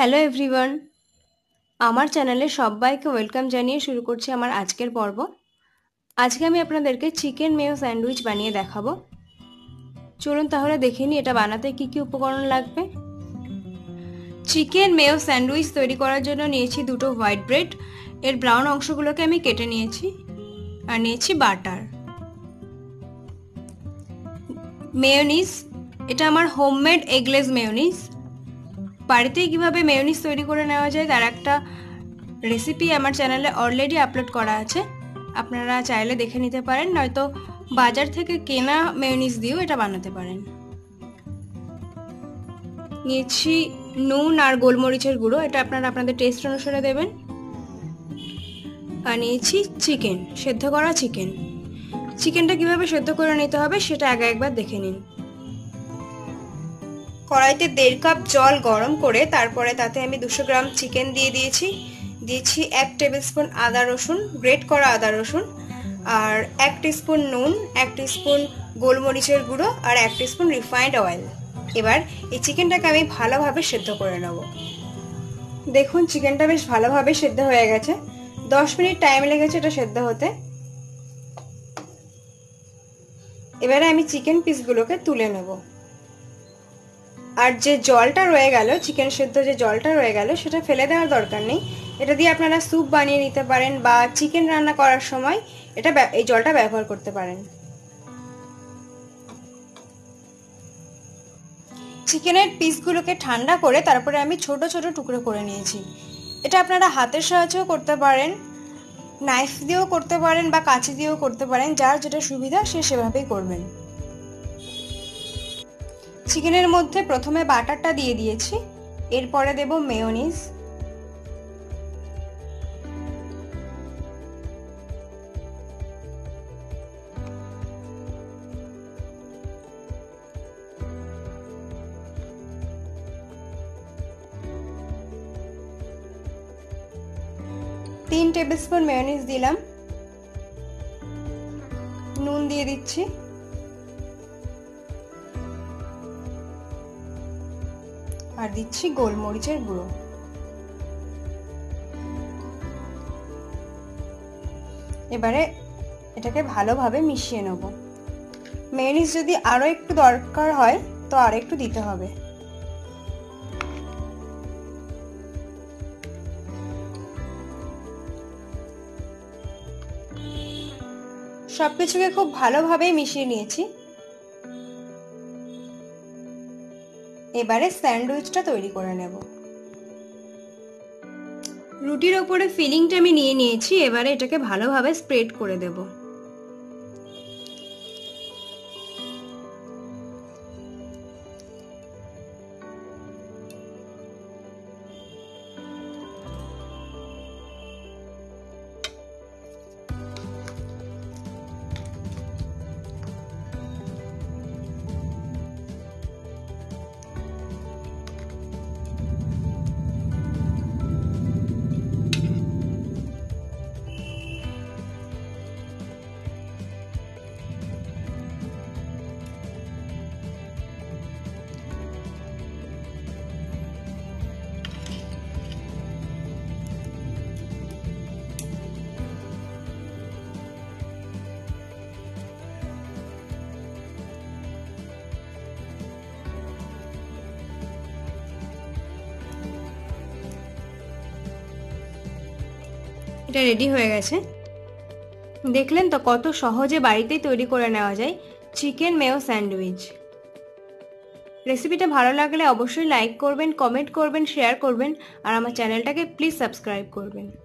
Hello everyone, আমার চ্যানেলে সবাইকে ওয়েলকাম জানিয়ে শুরু করছি আমার আজকের পর্ব। আজকে আমি আপনাদেরকে চিকেন মেয়ো স্যান্ডউইচ বানিয়ে দেখাবো। চলুন তাহলে দেখে নিই এটা বানাতে কি কি উপকরণ লাগবে। চিকেন মেয়ো স্যান্ডউইচ তৈরি করার জন্য নিয়েছি দুটো হোয়াইট ব্রেড, এর ব্রাউন অংশগুলোকে আমি কেটে নিয়েছি, আর নিয়েছি বাটার। মেয়োনিজ, এটা আমার হোমমেড এগলেস মেয়োনিজ। বাড়িতেই কীভাবে মেয়োনিজ তৈরি করে নেওয়া যায় তার একটা রেসিপি আমার চ্যানেলে অলরেডি আপলোড করা আছে, আপনারা চাইলে দেখে নিতে পারেন, নয়তো বাজার থেকে কেনা মেয়োনিজ দিয়েও এটা বানাতে পারেন। নিয়েছি নুন আর গোলমরিচের গুঁড়ো, এটা আপনারা আপনাদের টেস্ট অনুসারে দেবেন। আর নিয়েছি চিকেন, সেদ্ধ করা চিকেন। চিকেনটা কিভাবে সেদ্ধ করে নিতে হবে সেটা আগে একবার দেখে নিন। কড়াইতে 1.5 কাপ জল গরম করে তারপরে তাতে আমি 200 গ্রাম চিকেন দিয়ে দিয়েছি। 1 টেবিলস্পুন আদা রসুন, গ্রেট করা আদা রসুন, আর 1 টিস্পুন নুন, 1 টিস্পুন গোলমরিচের গুঁড়ো, আর 1 টিস্পুন রিফাইন্ড অয়েল। এবার এই চিকেনটাকে আমি ভালোভাবে সেদ্ধ করে নেব। দেখুন চিকেনটা বেশ ভালোভাবে সেদ্ধ হয়ে গেছে, 10 মিনিট টাইম লেগেছে এটা সেদ্ধ হতে। এবারে আমি চিকেন পিসগুলোকে তুলে নেব, আর যে জলটা রয়ে গেল, চিকেন সেদ্ধ যে জলটা রয়ে গেল সেটা ফেলে দেওয়ার দরকার নেই। এটা দিয়ে আপনারা স্যুপ বানিয়ে নিতে পারেন বা চিকেন রান্না করার সময় এই জলটা ব্যবহার করতে পারেন। চিকেনের পিসগুলোকে ঠান্ডা করে তারপরে আমি ছোট ছোট টুকরো করে নিয়েছি। এটা আপনারা হাতের সাহায্যেও করতে পারেন, নাইফ দিয়েও করতে পারেন বা কাঁচি দিয়েও করতে পারেন, যার যেটা সুবিধা সে সেভাবেই করবেন। চিকেনের মধ্যে প্রথমে বাটারটা দিয়ে দিয়েছি, এরপরে দেব মেয়োনিজ, তিন টেবিলস্পুন মেয়োনিজ দিলাম। নুন দিয়ে দিচ্ছি, আর দিচ্ছি গোলমরিচের গুঁড়ো। এবারে এটাকে ভালোভাবে মিশিয়ে নেব। মেয়োনিজ যদি আরো একটু দরকার হয় তো আর একটু দিতে হবে। সবকিছুকে খুব ভালোভাবে মিশিয়ে নিয়েছি। এবারে স্যান্ডউইচটা তৈরি করে নেব। রুটির ওপরে ফিলিংটা আমি নিয়ে নিয়েছি, এবারে এটাকে ভালোভাবে স্প্রেড করে দেব। এটা রেডি হয়ে গেছে। দেখলেন তো কত সহজে বাড়িতেই তৈরি করে নেওয়া যায় চিকেন মেয়ো স্যান্ডউইচ। রেসিপিটা ভালো লাগলে অবশ্যই লাইক করবেন, কমেন্ট করবেন, শেয়ার করবেন, আর আমার চ্যানেলটাকে প্লিজ সাবস্ক্রাইব করবেন।